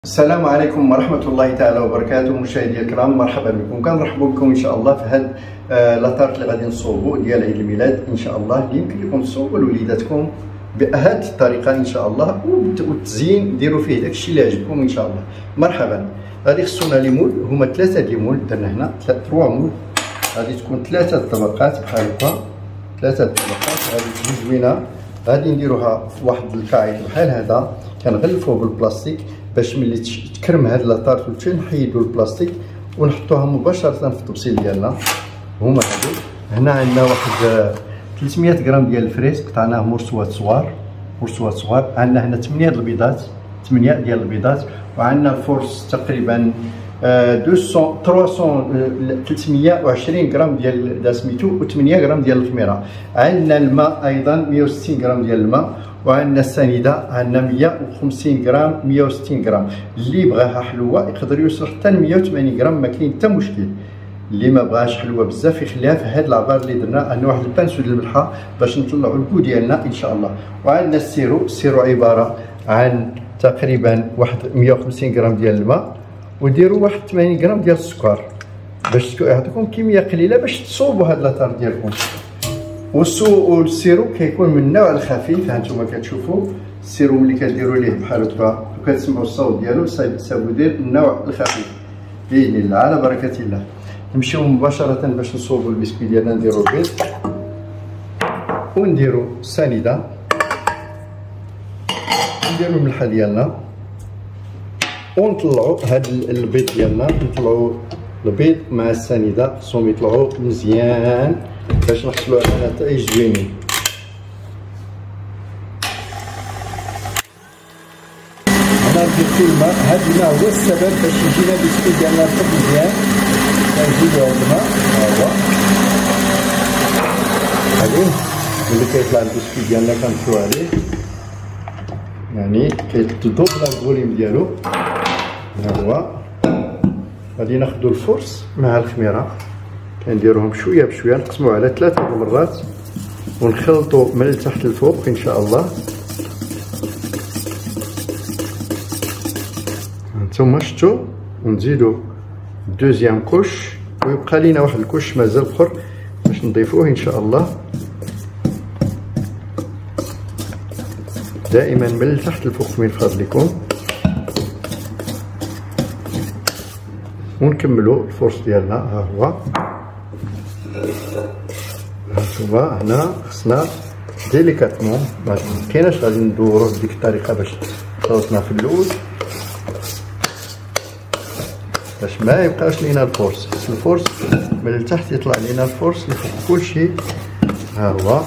السلام عليكم ورحمة الله تعالى وبركاته. مشاهدي الكرام، مرحبا بكم. كنرحبوا بكم ان شاء الله في هاد لاطارت اللي غادي نصوبوا ديال عيد الميلاد ان شاء الله، اللي يمكن لكم تصوبوا لوليداتكم بهذه الطريقه ان شاء الله، والتزيين ديروا فيه داكشي اللي عجبكم ان شاء الله. مرحبا. غادي خصونا لي مول، هما 3 ديال مول درنا هنا، 3 مول. غادي تكون 3 طبقات بحال هكا، 3 طبقات غادي تجي زوينه. غادي نديروها في واحد الكايط بحال هذا، كنغلفوه بالبلاستيك باش ملي تكرم هاد لاطارت وتمشي نحيدو البلاستيك ونحطوها مباشره في الطبسيل ديالنا. هما هادو. هنا عندنا واحد 300 غرام ديال الفريز قطعناه مرسوات صغار. عندنا هنا 8 البيضات، 8 ديال البيضات. وعندنا الفرص تقريبا 320 غرام ديال سميتو و8 غرام ديال الخميره. عندنا الماء ايضا 160 غرام ديال الماء. وعندنا السنيده عندنا 150 غرام 160 غرام. اللي بغاها حلوه يقدر يوصل حتى 180 غرام، ما كاين حتى مشكل. اللي ما بغاش حلوه بزاف يخليها في هاد العبار اللي درنا. عندنا واحد البانسو ديال الملحه باش نطلعوا الكو ديالنا ان شاء الله. وعندنا السيرو عباره عن تقريبا واحد 150 غرام ديال الماء، وديروا واحد 80 غرام ديال السكر باش يعطيكم كميه قليله باش تصوبوا هاد لاطار ديالكم. والسيرو كيكون من النوع الخفيف. ها نتوما كتشوفوا السيرو ملي كديروا ليه بحال هكا وكتسمعوا الصوت ديالو سابو دير النوع الخفيف باذن الله على بركه الله. نمشيو مباشره باش نصوبوا البسكويت ديالنا. نديروا البيض ونديروا السنيده، نديروا الملحه ديالنا ونطلعوا هاد البيض ديالنا. نطلعوا البيض مع السنيده، خصهم يطلعوا مزيان باش نحصلوا على نتائج زوينين. انا درت الماء، هاد الماء هو السبب باش يجينا البسكويت ديالنا رطب مزيان. كنزيدو هاد الماء، ها هو هادي ملي كيطلع البسكويت ديالنا كنمشيو عليه، يعني كيتدوبل الفوليم ديالو. ها هو غادي ناخدو الفرص مع الخميره، كنديروهم شويه بشويه، نقسموه على 3 مرات ونخلطوا من التحت للفوق ان شاء الله. هانتوما شفتوا، ونزيدوا دوزيام كوش، ويبقى لينا واحد الكوش مازال اخر باش نضيفوه ان شاء الله. دائما من التحت للفوق من فضلكم. ونكملوا الفرص ديالنا. ها هو هانتوما هنا خصنا ديليكاتمون، مكايناش غادي ندورو بديك الطريقه باش خلطنا في الاول باش ما يبقاش لينا الفرص. خص الفرص من التحت يطلع لينا الفرص لفوق كلشي. ها هو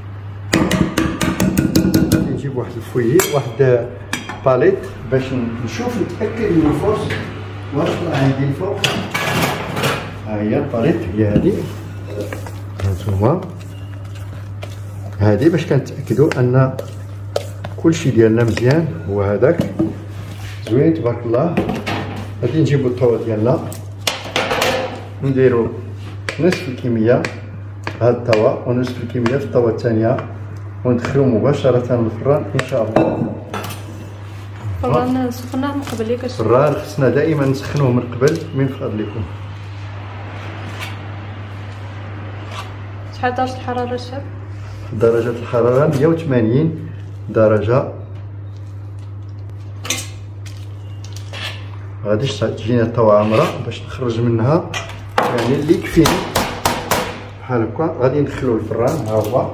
غادي نجيب واحد الفويي، واحد باليت باش نشوف نتاكد من الفرص واش طلع عندي الفوق. ها هي الباليت، هي هادي. هانتوما هادي باش كنتاكدوا ان كلشي ديالنا مزيان. هو هذاك زوين تبارك الله. غادي نجيبوا الطاوه ديالنا، نديروا نصف الكميه هاد الطاوه ونصف الكميه في الطاوه الثانيه، وندخلوا مباشره للفران ان شاء الله. الفران سخناه من قبل ياك؟ الفران خصنا دائما نسخنوه من قبل من فضلكم. شحال درجة الحرارة الشاب؟ درجة الحرارة 180 درجة. غاديش تجينا الطاوة عامرة باش نخرج منها، يعني اللي يكفيني بحال هكا. غادي ندخلو الفران. ها هو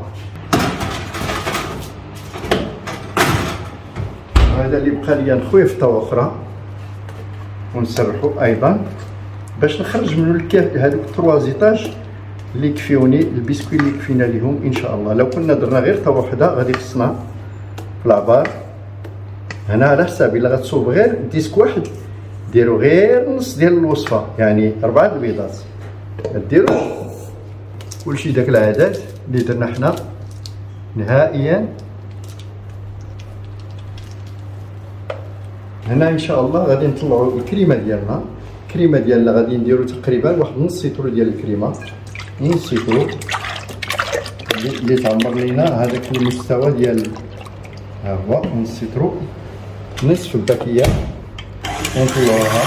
هذا اللي بقى ليا نخويه في طاوة أخرى، ونسرحو أيضا باش نخرج منو الكاف هادوك 3 زيطاج اللي يكفيوني البسكويت اللي يكفينا ليهم ان شاء الله. لو كنا درنا غير طاوه وحده غادي خصنا في العبار هنا على حساب. الا غتصوب غير ديسك واحد ديروا غير نص ديال الوصفه، يعني 4 البيضات. ديروا كلشي داك العدد اللي درنا حنا نهائيا. هنا ان شاء الله غادي نطلعوا الكريمه ديالنا. الكريمه ديالنا غادي نديروا تقريبا واحد نص سيترو ديال الكريمه، نص سيترو اللي تعمر لينا هذاك المستوى ديال. ها هو نص سيترو، نصف باكيه ونطلعوها.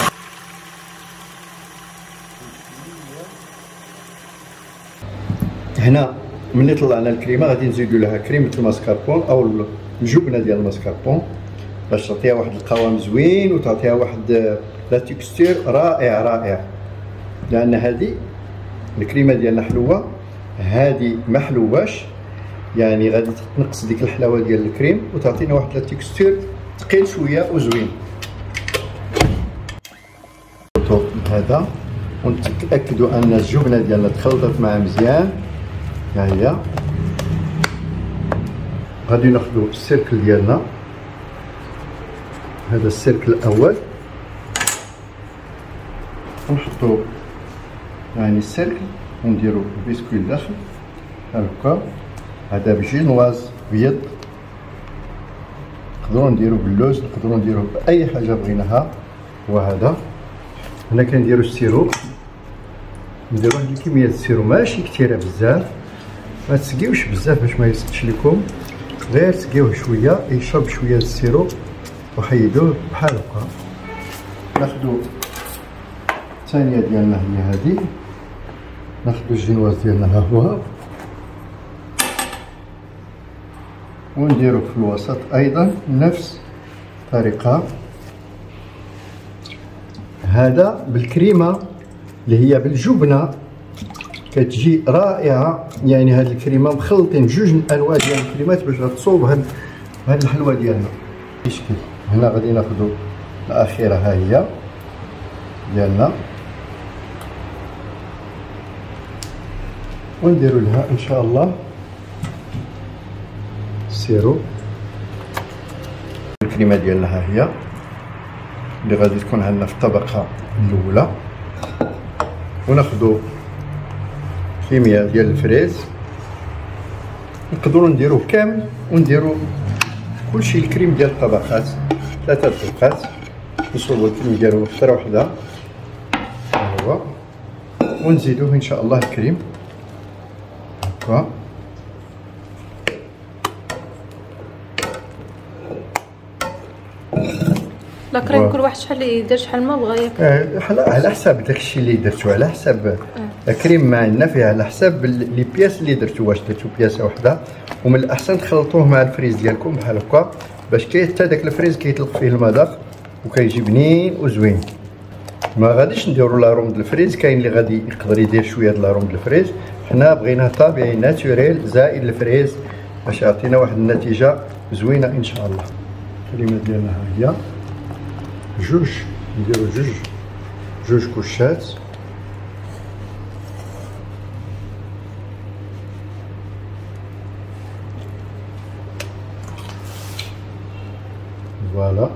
هنا ملي طلعنا الكريمه غادي نزيدو لها كريمه الماسكاربون او الجبنه ديال الماسكاربون باش تعطيها واحد القوام زوين وتعطيها واحد لا تيكستور رائع رائع، لان هذه الكريمه ديالنا حلوه، هذه ما حلواش، يعني غادي تنقص ديك الحلاوه ديال الكريم وتعطينا واحد لا تيكستور ثقيل شويه وزوين. هذا ونتاكدوا ان الجبنه ديالنا تخلطت معها مزيان. ها هي غادي ناخذوا السيركل ديالنا، هذا السيركل الاول ونحطوا يعني السيركل ونديروا البسكويت داخل هكا. هذا بجينواز بيض، نقدروا نديروا باللوز، نقدروا نديروا باي حاجه بغيناها. وهذا هنا كنديروا السيروب، نديروا واحد الكميه ديال السيروب ماشي كثيره بزاف، ما تسقيوش بزاف باش ما يسقطش لكم، غير تسقيوه شويه يشرب شويه ديال السيروب وحيدوه بحال هكا. ناخذوا الثانيه ديالنا هي هذه، ناخذوا الجينواز ديالنا ها هو ونديرو في الوسط ايضا نفس الطريقه. هذا بالكريمه اللي هي بالجبنه كتجي رائعه، يعني هاد الكريمه مخلطين جوج انواع ديال الكريمات باش غتصوب هاد الحلوه ديالنا. يشكل هنا غادي ناخذوا الاخيره ها هي ديالنا ونديروا لها ان شاء الله السيروب. الكريمه ديالنا ها هي اللي غادي تكون عندنا في الطبقه الاولى، وناخذوا كميه ديال الفريز، نقدروا نديروه كامل ونديروا كلشي الكريم ديال الطبقات، 3 طبقات، نصوبوا الكريم ديالو وحده وحده ها هو، ونزيدوه ان شاء الله الكريم هكا. الكريم كل واحد شحال يدير شحال ما بغا ياكل، على حساب داكشي اللي درتو، على حساب الكريم ما عندنا فيه، على حساب لي بياس اللي درتو. واش درتو بياسه وحده، ومن الاحسن تخلطوه مع الفريز ديالكم بحال هكا باش حتى داك الفريز كيطلق فيه المذاق وكيجي بنين وزوين. ما غاديش نديرو لاروم د الفريز، كاين اللي غادي يقدر يدير شويه د لاروم د الفريز، حنا بغيناه طبيعي ناتوريل زائد الفريز باش يعطينا واحد النتيجه زوينه ان شاء الله. الكريمه ديالنا ها هي جوج، نديرو جوج كوشات. فوالا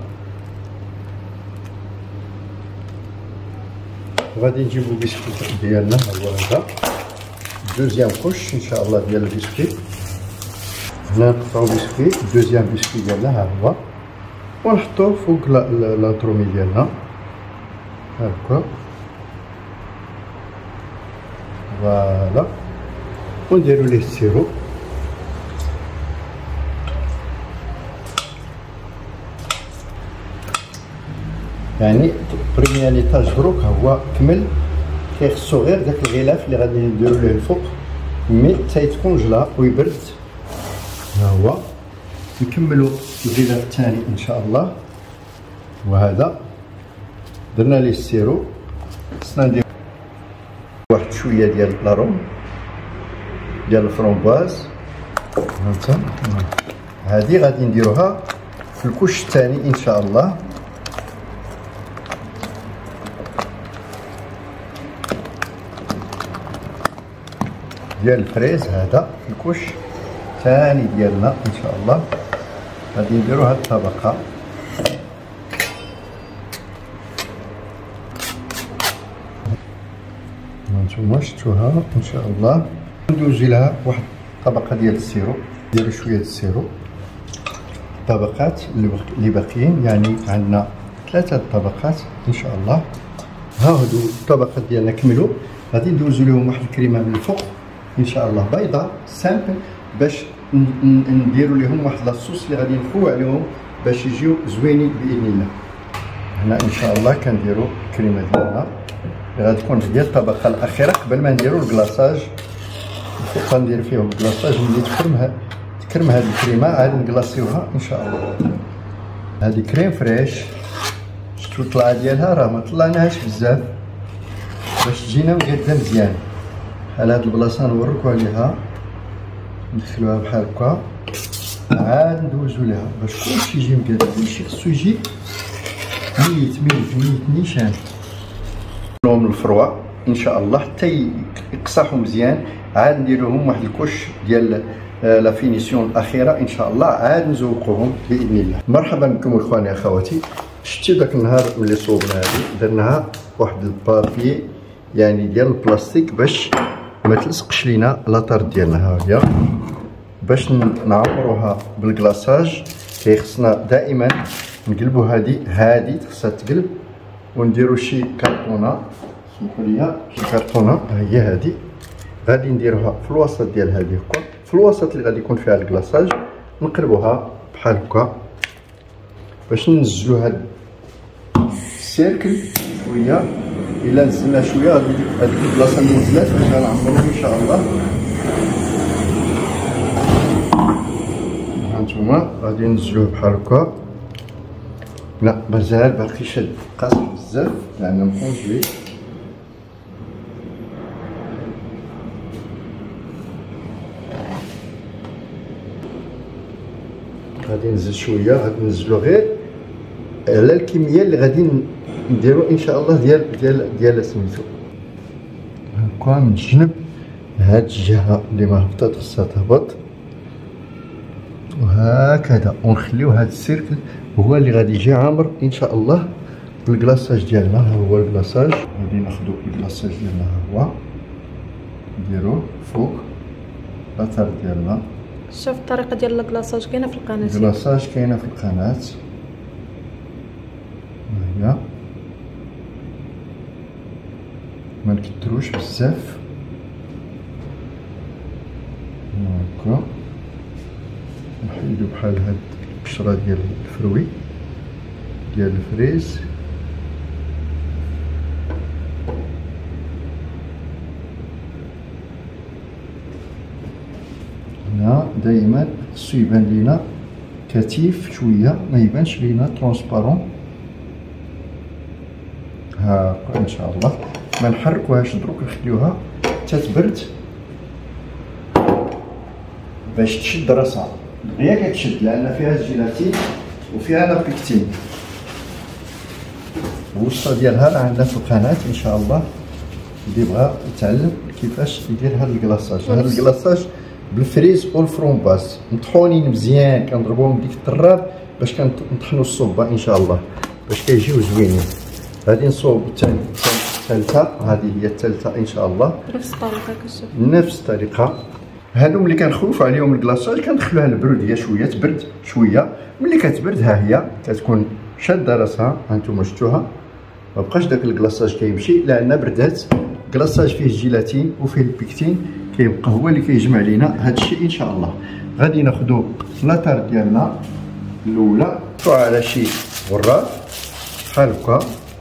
غادي نجيبو البسكويت ديالنا، ها هو هذا دوزيام كوش ان شاء الله ديال البسكويت. هنا نقطعو بسكويت، دوزيام بسكويت ديالنا ها هو، ونحطوه فوق لانطرومي ديالنا هكا. فوالا ونديرو ليه السيروب. يعني بريميير ليطاج دروك هو كمل، كيخصو غير داك الغلاف اللي غادي نديرو ليه الفوق مي تيتكونجلا ويبرد. ها هو نكملوا الغلاف الثاني ان شاء الله. وهذا درنا ليه السيروب، خصنا ندير واحد شويه ديال لاروم ديال الفرومبواز. هانتا هذه غادي نديروها في الكوش الثاني ان شاء الله. ديال الفريز هذا في الكوش الثاني ديالنا ان شاء الله. غادي نديرو هاد الطبقه هانتوما شفتوها ان شاء الله. ندوزو لها واحد الطبقه ديال السيروب، نديرو شويه ديال السيروب. الطبقات اللي باقيين يعني عندنا 3 طبقات ان شاء الله. ها هادو الطبقات ديالنا كملوا، غادي ندوزو لهم واحد الكريمه من الفوق ان شاء الله بيضاء سامبل باش نديروا لهم واحد لاصوص اللي غادي نخوو عليهم باش يجيو زوينين باذن الله. هنا ان شاء الله كنديروا الكريمه ديالنا اللي غادي تكون هي الطبقه الاخيره قبل ما نديروا الكلاصاج. الفوق غندير فيه الكلاصاج ملي تكرم هذه الكريمه عاد نكلاصيوها ان شاء الله. هذه كريم فريش، شفتوا الطلعه ديالها راه ما طلعناهاش بزاف باش تجينا مقاده مزيان. بحال هاد البلاصه نوريكم عليها، ندخلوها بحال هكا عاد ندوزو ليها باش كلشي يجي مقاد. كلشي خصو يجي ميت نيشان من الفروه ان شاء الله حتى يقصحوا مزيان. عاد نديروهم واحد الكوش ديال لا فينيسيون الاخيره ان شاء الله، عاد نزوقوهم باذن الله. مرحبا بكم اخواني اخواتي. شتي داك النهار ملي صوبنا هذه درناها واحد البابي يعني ديال البلاستيك باش ما تلصقش لينا لاطار ديالنا. ها هي باش نعمروها بالكلاصاج كيخصنا دائما نقلبوا هذه خصها تقلب، ونديروا شي كرتونه، سمحوا لي شي كرتونه هي هذه غادي نديروها في الوسط ديال هذه هكا، في الوسط اللي غادي يكون فيها الكلاصاج نقلبوها بحال هكا باش ننزلوا هاد السيركل شويه. الا نزلنا شويه غادي هذيك البلاصه اللي نزلات باش غنعمروها ان شاء الله. هانتوما غادي ننزلوه بحال هكا. لا مازال باقي شاد قاصح بزاف لان مكونجوي. غادي ننزل شويه، غادي ننزلو غير على الكميه اللي غادي نديرو ان شاء الله ديال سميتو هكا من الجنب. هاد الجهه اللي ما هبطت خصها تهبط وهكذا، ونخليو هاد السيركل هو اللي غادي يجي عامر ان شاء الله بالكلاصاج ديالنا. ها هو الكلاصاج، غادي ناخدو الكلاصاج ديالنا ها هو نديروه فوق لاطار ديالنا. شوف الطريقه ديال الكلاصاج كاينه في القناه. الكلاصاج كاينه في القناه، هي ما نكتروش بزاف هكا. نحيدو بحال هاد القشره ديال الفروي ديال الفريز. هنا دائما خصو يبان لينا كثيف شويه، ما يبانش لينا ترونسبارون هاكا ان شاء الله. ما نحركوهاش دروك، نخليوها حتى تبرد باش تشد راسها. هي كتشد لان فيها الجيلاتين وفيها لا بيكتين. الوصفه ديالها راه عندنا في القناه ان شاء الله. اللي بغى يتعلم كيفاش يدير هذا الكلاصاج. هذا الكلاصاج بالفريز والفرومباز مطحونين مزيان، كنضربوهم بديك الطراب باش كنطحنوا الصوبه ان شاء الله باش كيجيو زوينين. غادي نصوب الثالثه، هذه هي الثالثه ان شاء الله نفس الطريقه كتشوف. نفس الطريقه. هادو ملي كنخوف عليهم الكلاصاج كندخلوها للبرود، هي شويه تبرد شويه. ملي كتبرد ها هي كتكون شاده راسها. هانتوما شفتوها ما بقاش داك الكلاصاج كيمشي لان بردات. الكلاصاج فيه الجيلاتين وفيه البيكتين كيبقى هو اللي كيجمع لينا هاد الشيء ان شاء الله. غادي ناخذوا لاطار ديالنا الاولى نحطوها على شي غراف بحال هكا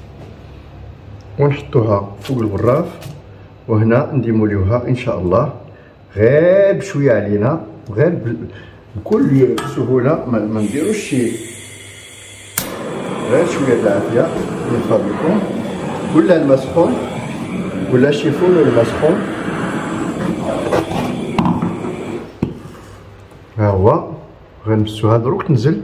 ونحطوها فوق الغراف، وهنا نديموليوها ان شاء الله غير بشويه علينا وغير بكل سهوله. ما نديروش شي، غير شويه بالعافيه من فضلكم، ولا الماء سخون ولا شي فول الماء سخون. ها هو غنمسوها دروك تنزل.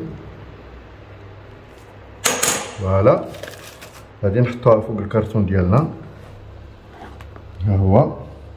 فوالا غادي نحطوها فوق الكرتون ديالنا. ها هو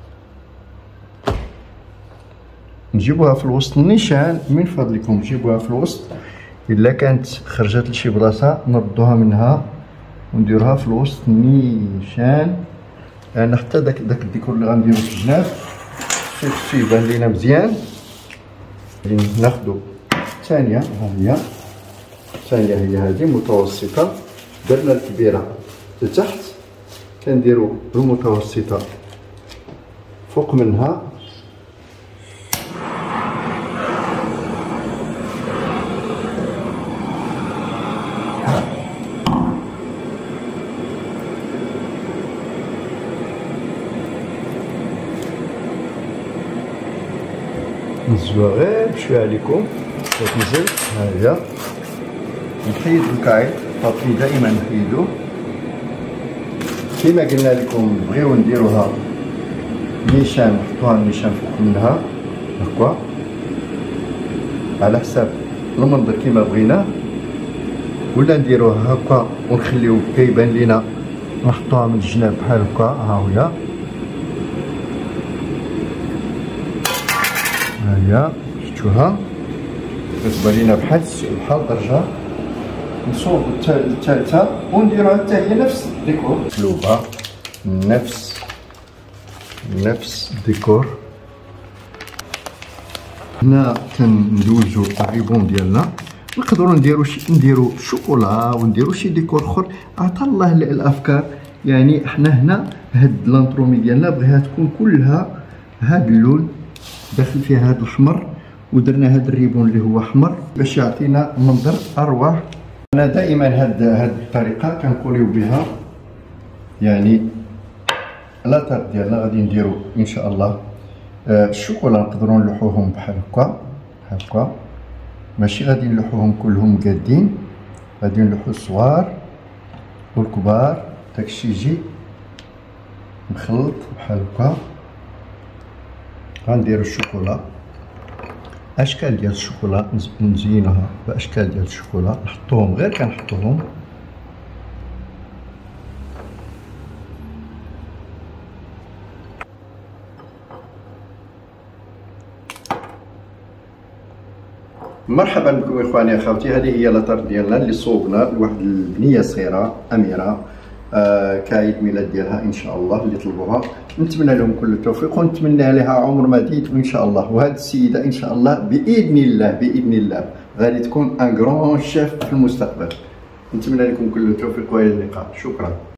نجيبوها في الوسط نيشان من فضلكم، جيبوها في الوسط. الا كانت خرجت لشي بلاصه نردوها منها ونديروها في الوسط نيشان، لان حتى داك الديكور اللي غنديرو في الجناب خصو يبان لينا مزيان. ناخدو الثانيه، ها هي الثانيه هي هذه متوسطه. درنا الكبيره لتحت، كنديرو المتوسطه فوق منها. نزلوها غير بشويه عليكم وتنزل. ها هي نحيد الكايط، الطابي دائما نحيدو كيما قلنا لكم. نبغيو نديروها نيشان، نحطوها نيشان فوق منها هكا على حساب المنظر كيما بغينا، ولا نديروها هكا ونخليو كيبان لينا نحطوها من الجناب بحال هكا. ها هي هي شفتوها كتبان لينا بحال درجه. نصوب الثالثه ونديروها حتى هي نفس الديكور مقلوبه، نفس الديكور. هنا كندوزو الريبون ديالنا. نقدروا نديرو شوكولا ونديرو شي ديكور اخر، عطا الله الافكار. يعني حنا هنا هاد لانطرومي ديالنا بغيها تكون كلها هاد اللون داخل فيها هاد الاحمر، ودرنا هاد الريبون اللي هو احمر باش يعطينا منظر اروع. انا دائما هاد الطريقه كنقوليو بها، يعني لاطار ديالنا غادي نديرو ان شاء الله الشوكولا. نقدروا نلوحوهم بحال هكا ماشي غادي نلوحوهم كلهم قادين، غادي نلوحو الصغار والكبار، داكشي يجي مخلط بحال هكا. غنديرو الشوكولا، اشكال ديال الشوكولا نزينوها باشكال ديال الشوكولا، نحطوهم غير كنحطوهم. مرحبا بكم اخواني اخواتي. هذه هي لاطار ديالنا اللي صوبنا لواحد البنيه صغيره اميره، كعيد ميلاد ديالها ان شاء الله اللي طلبوها. نتمنى لهم كل التوفيق ونتمنى عليها عمر مديد ان شاء الله. وهذه السيده ان شاء الله باذن الله غادي تكون ان غران شيف في المستقبل. نتمنى لكم كل التوفيق والى اللقاء. شكرا.